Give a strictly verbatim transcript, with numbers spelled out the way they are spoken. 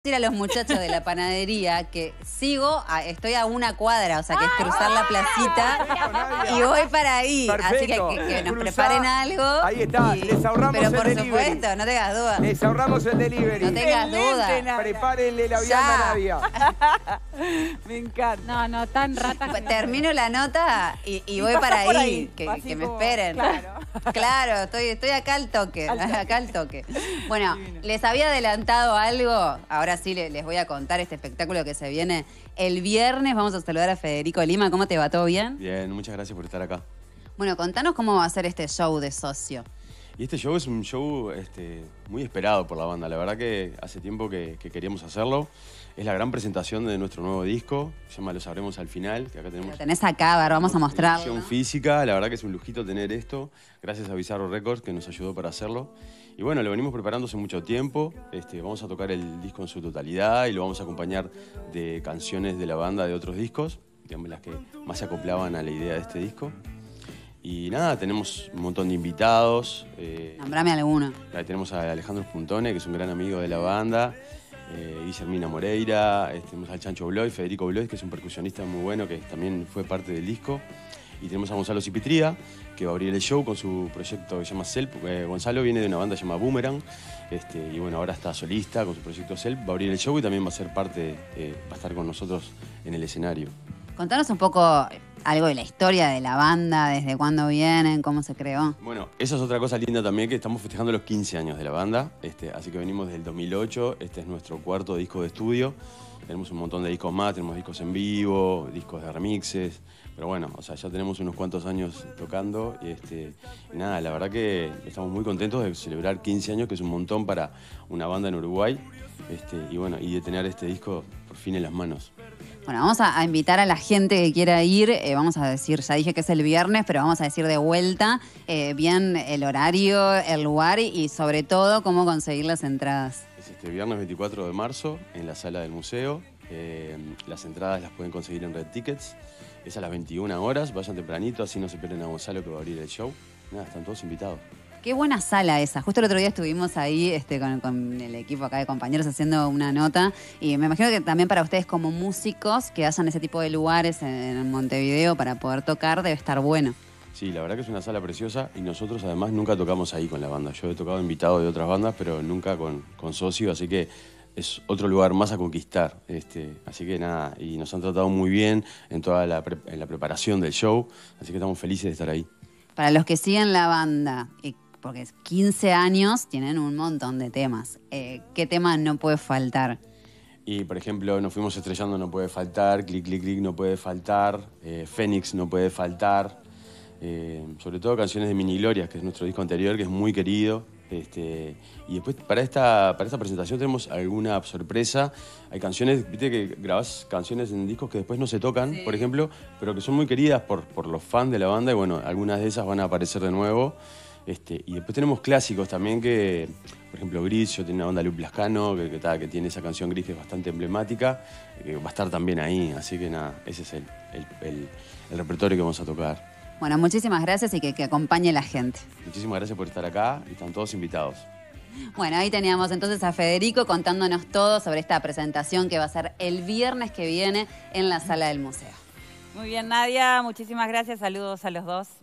decir a los muchachos de la panadería que sigo, a, estoy a una cuadra, o sea que es cruzar la placita y voy para ahí. Perfecto. Así que, que, que nos Cruzá. preparen algo. Ahí está, y, les ahorramos Pero el por delivery. supuesto, no tengas dudas. Les ahorramos el delivery. No tengas duda. Prepárenle la Ya. vianda a Nadia. Me encanta. No, no, tan rata. Pues termino la nota y, y voy pasás para por ahí, ahí, que, así que me como- esperen. claro. Claro, estoy, estoy acá al toque, Al toque. acá al toque. Bueno, Divino. les había adelantado algo, ahora sí le- les voy a contar este espectáculo que se viene el viernes. Vamos a saludar a Federico Lima. ¿Cómo te va? ¿Todo bien? Bien, muchas gracias por estar acá. Bueno, contanos cómo va a ser este show de socio. Y este show es un show este, muy esperado por la banda. La verdad que hace tiempo que, que queríamos hacerlo. Es la gran presentación de nuestro nuevo disco. Se llama Lo sabremos al final, que acá tenemos... Lo tenés acá, a ver, vamos a mostrarlo. edición ¿no? física. La verdad que es un lujito tener esto. Gracias a Bizarro Records, que nos ayudó para hacerlo. Y bueno, lo venimos preparando hace mucho tiempo. Este, vamos a tocar el disco en su totalidad y lo vamos a acompañar de canciones de la banda de otros discos, digamos las que más se acoplaban a la idea de este disco. Y nada, tenemos un montón de invitados. Eh, Nombrame alguno. ahí tenemos a Alejandro Spuntone, que es un gran amigo de la banda. Eh, Guillermina Moreira. Eh, tenemos al Chancho Bloy, Federico Bloy, que es un percusionista muy bueno, que también fue parte del disco. Y tenemos a Gonzalo Cipitría, que va a abrir el show con su proyecto que se llama Selp. Eh, Gonzalo viene de una banda llamada Boomerang. Este, y bueno, ahora está solista con su proyecto Selp. Va a abrir el show y también va a ser parte, eh, va a estar con nosotros en el escenario. Contanos un poco algo de la historia de la banda, desde cuándo vienen, cómo se creó. Bueno, esa es otra cosa linda también, que estamos festejando los quince años de la banda. Este, así que venimos desde el dos mil ocho. Este es nuestro cuarto disco de estudio. Tenemos un montón de discos más, tenemos discos en vivo, discos de remixes. Pero bueno, o sea, ya tenemos unos cuantos años tocando y, este, y nada, la verdad que estamos muy contentos de celebrar quince años, que es un montón para una banda en Uruguay. Este, y bueno, y de tener este disco por fin en las manos. Bueno, vamos a, a invitar a la gente que quiera ir. Eh, vamos a decir, ya dije que es el viernes, pero vamos a decir de vuelta eh, bien el horario, el lugar y, y sobre todo cómo conseguir las entradas. Es este viernes veinticuatro de marzo en la sala del museo. Eh, las entradas las pueden conseguir en Red Tickets. Es a las veintiuna horas, vayan tempranito, así no se pierden a Gonzalo que va a abrir el show. Nada, están todos invitados. Qué buena sala esa. Justo el otro día estuvimos ahí este, con, con el equipo acá de compañeros haciendo una nota y me imagino que también para ustedes como músicos que hayan ese tipo de lugares en, en Montevideo para poder tocar debe estar bueno. Sí, la verdad que es una sala preciosa y nosotros además nunca tocamos ahí con la banda. Yo he tocado invitado de otras bandas, pero nunca con, con socio, así que es otro lugar más a conquistar. Este, así que nada, y nos han tratado muy bien en toda la, pre- en la preparación del show, así que estamos felices de estar ahí. Para los que siguen la banda, y porque es quince años, tienen un montón de temas. Eh, ¿Qué tema no puede faltar? Y por ejemplo, Nos fuimos estrellando no puede faltar, Clic, clic, clic no puede faltar, eh, Fénix no puede faltar, eh, sobre todo canciones de Mini Glorias, que es nuestro disco anterior, que es muy querido. Este, y después para esta, para esta presentación tenemos alguna sorpresa. Hay canciones, viste que grabás canciones en discos que después no se tocan, Sí. por ejemplo, pero que son muy queridas por, por los fans de la banda y bueno, algunas de esas van a aparecer de nuevo. Este, y después tenemos clásicos también que, por ejemplo, Gris, yo tengo una banda Luis Lascano, que, que, ta, que tiene esa canción Gris que es bastante emblemática, que va a estar también ahí, así que nada, ese es el, el, el, el repertorio que vamos a tocar. Bueno, muchísimas gracias y que, que acompañe la gente. Muchísimas gracias por estar acá y están todos invitados. Bueno, ahí teníamos entonces a Federico contándonos todo sobre esta presentación que va a ser el viernes que viene en la sala del museo. Muy bien, Nadia. Muchísimas gracias. Saludos a los dos.